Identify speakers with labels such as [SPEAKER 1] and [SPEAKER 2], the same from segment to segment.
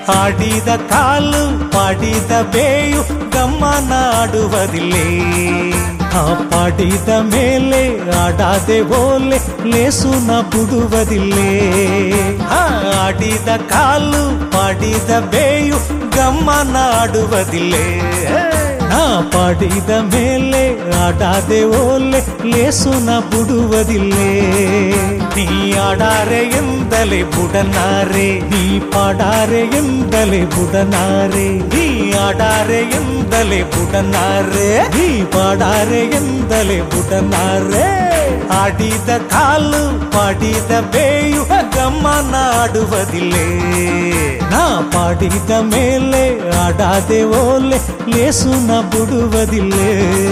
[SPEAKER 1] ಆಡಿದ ಕಾಲು ಪಾಡಿದ ಬೇಯು ಗಮ್ಮನಾಡುವುದಿಲ್ಲೇ ಪಾಡಿದ ಮೇಲೆ ಆಡಾದೆ ಓಲೆ ಲೇಸುನ ಬಿಡುವುದಿಲ್ಲೇ ಆಡಿದ ಕಾಲು ಪಾಡಿದ ಬೇಯು ಗಮ್ಮನಾಡುವುದಿಲ್ಲೇ ಪಾಡಿದ ಮೇಲೆ ಆಡಾದೆ ಓಲೆ ಲೇಸುನ ಬಿಡುವುದಿಲ್ಲೇ ನೀ ಆಡಾರೆ ಎಂದಲೇ ಬುಡನಾರೆ ನೀ ಪಾಡಾರೆ ಎಂದಲೇ ಬುಡನಾರೆ ನೀ ಆಡಾರೆ ಎಂದಲೇ ಬುಡನಾರೆ ನೀ ಪಾಡಾರೆ ಎಂದಲೇ ಬುಡನಾರೆ ಆಡಿದ ಕಾಲು ಪಾಡಿದ ಬೇಯು ಗಮ್ಮನಾಡುವುದಿಲ್ಲೇ ನಾ ಪಾಡಿದ ಮೇಲೆ ಆಡಾದೆ ಓಲೆ ಲೇಸುನ ಬಿಡುವುದಿಲ್ಲೇ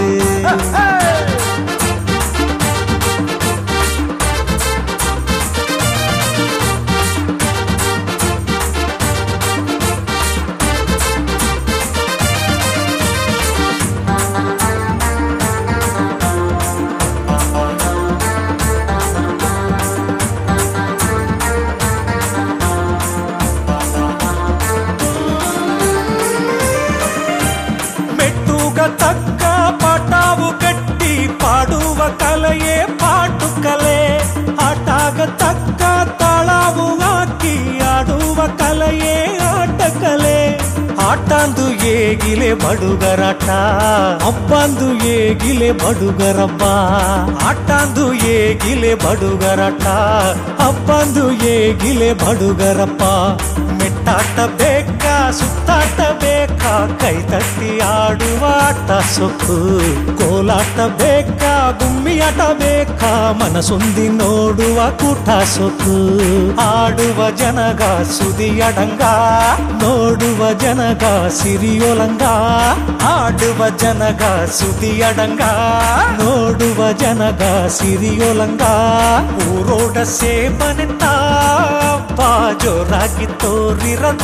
[SPEAKER 1] ತಕ್ಕ ಪಾಠವು ಕಟ್ಟಿ ಪಾಡುವ ಕಲೆಯೇ ಪಾಟು ಕಲೆ ಆಟಾಗ ತಕ್ಕ ತಾಳವು ಹಾಕಿ ಆಡುವ ಕಲೆಯೇ ಆಟ ಕಲೆ ಆಟಂದು ಏಗಿಲೆ ಬಡುಗರಾಟ ಹಬ್ಬಂದು ಏಗಿಲೆ ಬಡುಗರಬ್ಬ ಆಟಂದು ಏಗಿಲೆ ಬಡುಗರಾಟ ಹಬ್ಬಂದು ಏಗಿಲೆ ಬಡುಗರಪ್ಪ ಮೆಟ್ಟಾಟ ಬೇಕಾ ಸುತ್ತಾಟ ಬೇಕಾ ಕೈ ತಟ್ಟಿ ಆಡುವ ಆಟ ಸೊಕ್ಕು ಕೋಲಾಟ ಬೇಕಾ ಗುಮ್ಮಿಯಾಟ ಬೇಕಾ ಮನಸೊಂದಿ ನೋಡುವ ಕೂಟ ಸೊಕ್ಕು ಆಡುವ ಜನಗ ಸುದಿಯಡಂಗ ನೋಡುವ ಜನಗ ಸಿರಿಯೋಲಂಗ ಆಡುವ ಜನಗ ಸುದಿಯಡಂಗ ನೋಡುವ ಜನಗ ಸಿರಿಯೋಲಂಗ ಊರೋಡ ಸೇಬನೆ ತಾಪ ಜೋರಾಗಿ ತೋರಿರದ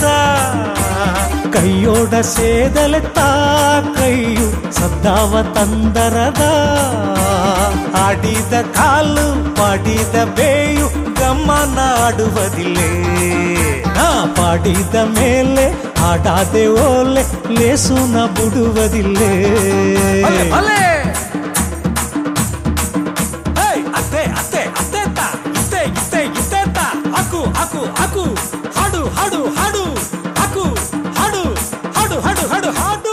[SPEAKER 1] ಕೈಯೋಡ ಸೇದಲೆ ತಾ ಕೈಯು ಸದ್ದಾವ ತಂದರದ ಆಡಿದ ಕಾಲು ಪಾಡಿದ ಬೇಯು ಗಮ್ಮನಾಡುವುದಿಲ್ಲೇ ನಾ ಪಾಡಿದ ಮೇಲೆ ಆಡಾದೆ ಓಲೆ ಲೇಸುನ ಬಿಡುವುದಿಲ್ಲೇ ಅತ್ತೆ ಅತ್ತೆ ಅತ್ತೆತ್ತ ಇತ್ತೆ ಇತ್ತೆ ಇತ್ತೆತ್ತ ಅಕು ಅಕು ಅಕು ಹಾಡು ಹಾಡು ಹಾಡು ಅಕು ಹಾಡು ಹಾಡು ಹಾಡು ಹಾಡು ಹಾಡು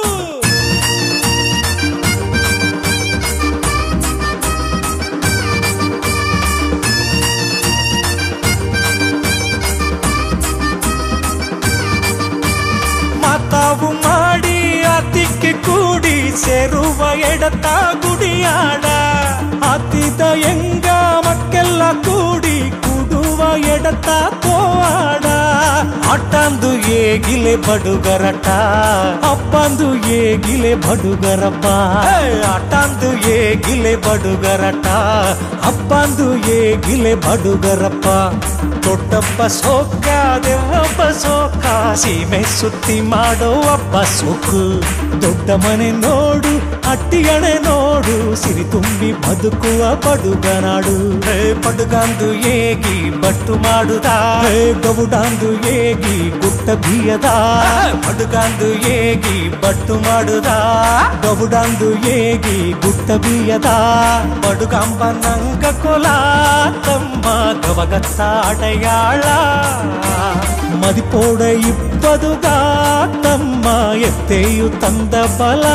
[SPEAKER 1] ಮಾತಾವು ಮಾಡಿ ಅತಿಕ್ಕೆ ಕೂಡಿ ಸೇರುವ ಎಡತ ಗುಡಿಯಾಡ ಅತಿದ ಎಂಗ ಮಕ್ಕೆಲ್ಲ ಕೂಡಿ ಕೂಡುವ ಎಡತ ಕೋವಾಡ ಆಟಂದು ಏಗಿಲೆ ಬಡುಗರಟ ಅಪ್ಪಂದು ಏಗಿಲೆ ಬಡುಗರಪ್ಪ ಆಟಂದು ಏಗಿಲೆ ಬಡುಗರಟ ಅಪ್ಪಂದು ಏಗಿಲೆ ಬಡುಗರಪ್ಪ ದೊಡ್ಡಪ್ಪ ಸೋಕ ದೇವಪ್ಪ ಸೋಕ ಸೀಮೆ ಸುತ್ತಿ ಮಾಡೋ ಅಪ್ಪ ಸೋಕು ದೊಡ್ಡ ಮನೆ ನೋಡು ಅಟ್ಟಿಯಣೆ ನೋಡು ಸಿರಿ ತುಂಬಿ ಬದುಕುವ ಬಡುಗನಾಡು ಬಡುಗಂದು ಏಗಿ ಬಟ್ಟು ಮಾಡುದ ಗವುಡಂದು ಏಗಿ ಗುಟ್ಟ ಬಿಯದ ಬಡುಗಂದು ಏಗಿ ಬಟ್ಟು ಮಾಡುದ ಗವುಡಂದು ಏಗಿ ಗುಟ್ಟ ಬಿಯದ ಬಡುಗಂಬ ನಂಗ ಕೊಲ ತಮ್ಮ ಗವಗತ್ತ ಅಡೆಯಾಳ ಮದಿಪೋಡ ಇಬ್ಬದುಗ ತಮ್ಮ ಎತ್ತೆಯು ತಂದ ಬಲ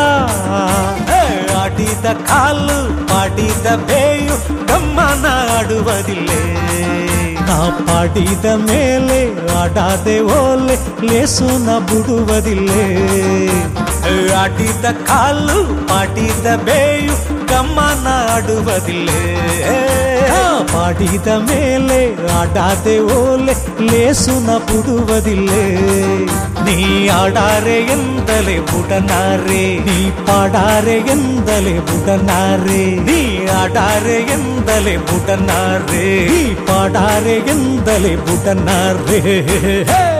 [SPEAKER 1] ಆಡಿದ ಕಾಲು ಪಾಡಿದ ಬೇಯು ಗಮ್ಮನಾಡುವುದಿಲ್ಲೇ ನಾ ಪಾಡಿದ ಮೇಲೆ ಆಡಾದೆ ಓಲೆ ಲೇಸುನ ಬಿಡುವುದಿಲ್ಲೇ ಆಡಿದ ಕಾಲು ಪಾಡಿದ ಬೇಯು ಗಮ್ಮನಾಡುವುದಿಲ್ಲೇ ಪಾಡಿದ ಮೇಲೆ ಆಡಾದೆ ಓಲೆ ಲೇಸುನ ಬಿಡುವುದಿಲ್ಲೇ ನೀ ಆಡಾರೆ ಎಂದಲೇ ಬುಡನಾರೆ ನೀ ಪಾಡಾರೆ ಎಂದಲೇ ಬುಡನಾರೆ ನೀ ಆಡಾರೆ ಎಂದಲೇ ಬುಡನಾರೆ ನೀ ಪಾಡಾರೆ ಎಂದಲೇ ಬುಡನಾರೆ